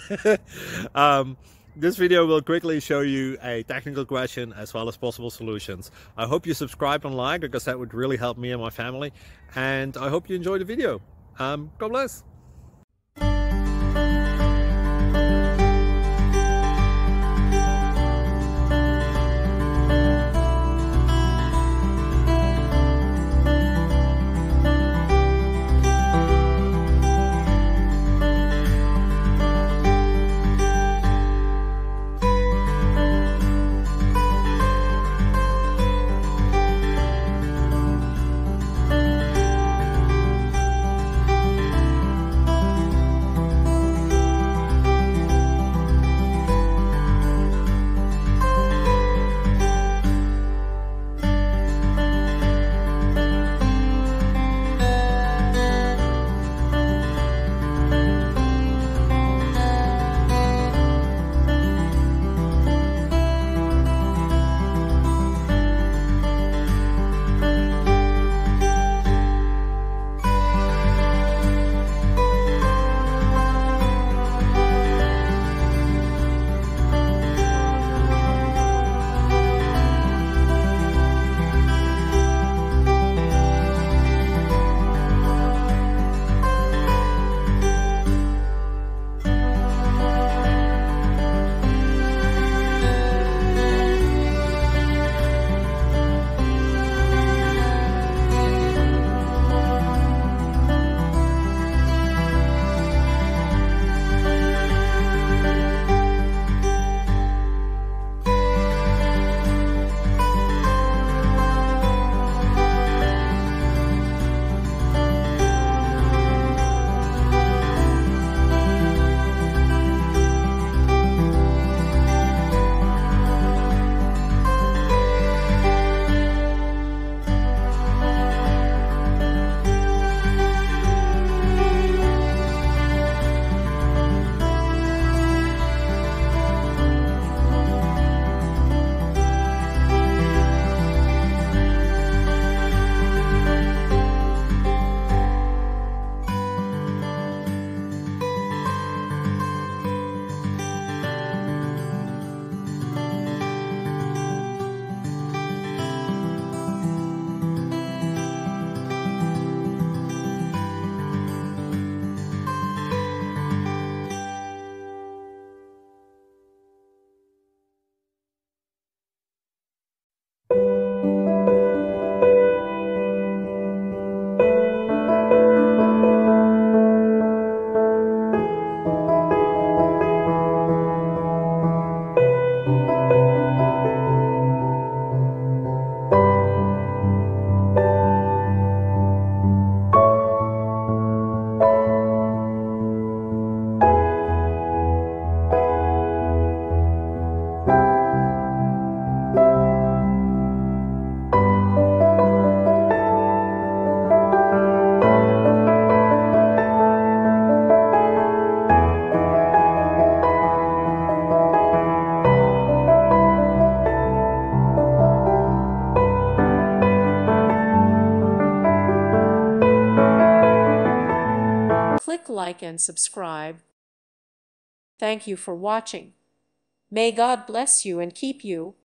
um, this video will quickly show you a technical question as well as possible solutions. I hope you subscribe and like, because that would really help me and my family. And I hope you enjoy the video. God bless. Click like and subscribe. Thank you for watching. May God bless you and keep you.